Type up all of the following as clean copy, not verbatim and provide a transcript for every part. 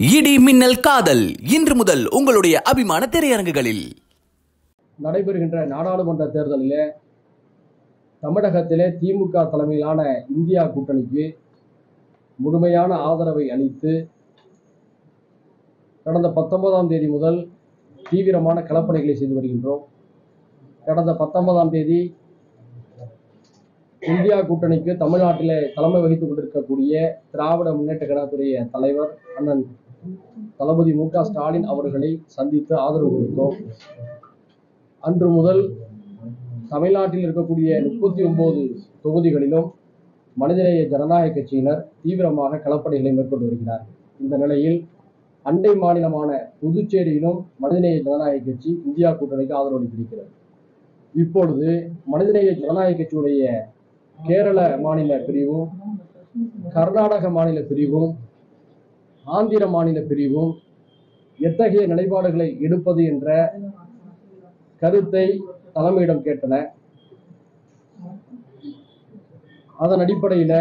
இடி மின்னல் காதல் இன்று முதல் உங்களுடைய அபிமான திரையரங்குகளில். நடைபெறுகின்ற நாடாளுமன்ற தேர்தலிலே தமிழகத்திலே திமுக தலைமையிலான இந்தியா கூட்டணிக்கு முழுமையான ஆதரவை அளித்து கடந்த 19ஆம் தேதி முதல் தீவிரமான களப்பணிகளை செய்து வருகின்றோம். கடந்த 19ஆம் தேதி இந்தியா கூட்டணிக்கு தமிழ்நாட்டிலே தலைமை வகித்துக் கொண்டிருக்கக்கூடிய திராவிட முன்னேற்ற கழகத்துடைய தலைவர் அண்ணன் தளபதி மு க ஸ்டாலின் அவர்களை சந்தித்து ஆதரவு கொடுத்தோம். அன்று முதல் தமிழ்நாட்டில் இருக்கக்கூடிய 39 தொகுதிகளிலும் மனிதநேய ஜனநாயக கட்சியினர் தீவிரமாக களப்பணிகளை மேற்கொண்டு வருகிறார். இந்த நிலையில் அண்டை மாநிலமான புதுச்சேரியிலும் மனிதநேய ஜனநாயக கட்சி இந்தியா கூட்டணிக்கு ஆதரவு அளித்திருக்கிறது. இப்பொழுது மனிதநேய ஜனநாயக கட்சியுடைய கேரள மாநில பிரிவும், கர்நாடக மாநில பிரிவும், ஆந்திர மாநில பிரிவும் எத்தகைய நிலைப்பாடுகளை எடுப்பது என்ற கருத்தை தலைமையிடம் கேட்டன. அதன் அடிப்படையில்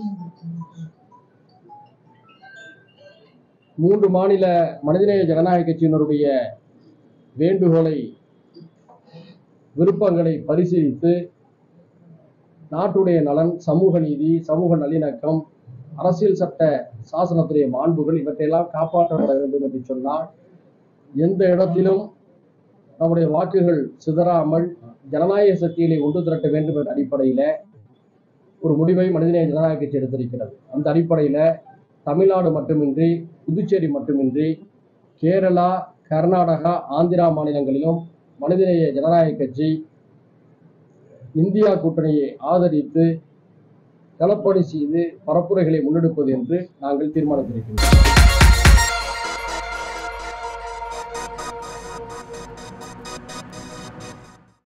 3 மாநில மனிதநேய ஜனநாயக கட்சியினருடைய வேண்டுகோளை, விருப்பங்களை பரிசீலித்து நாட்டுடைய நலன், சமூக நீதி, சமூக நல்லிணக்கம், அரசியல் சட்ட சாசனத்துடைய மாண்புகள் இவற்றையெல்லாம் காப்பாற்றப்பட வேண்டும் என்று சொன்னால் எந்த இடத்திலும் நம்முடைய வாக்குகள் சிதறாமல் ஜனநாயக சக்திகளை ஒன்று திரட்ட வேண்டும் என்ற அடிப்படையில் ஒரு முடிவை மனிதநேய ஜனநாயக கட்சி எடுத்திருக்கிறது. அந்த அடிப்படையில் தமிழ்நாடு மட்டுமின்றி, புதுச்சேரி மட்டுமின்றி, கேரளா, கர்நாடகா, ஆந்திரா மாநிலங்களிலும் மனிதநேய ஜனநாயக கட்சி இந்தியா கூட்டணியை ஆதரித்து களப்பணி செய்து பரப்புரைகளை முன்னெடுப்பது என்று நாங்கள் தீர்மானித்திருக்கிறோம்.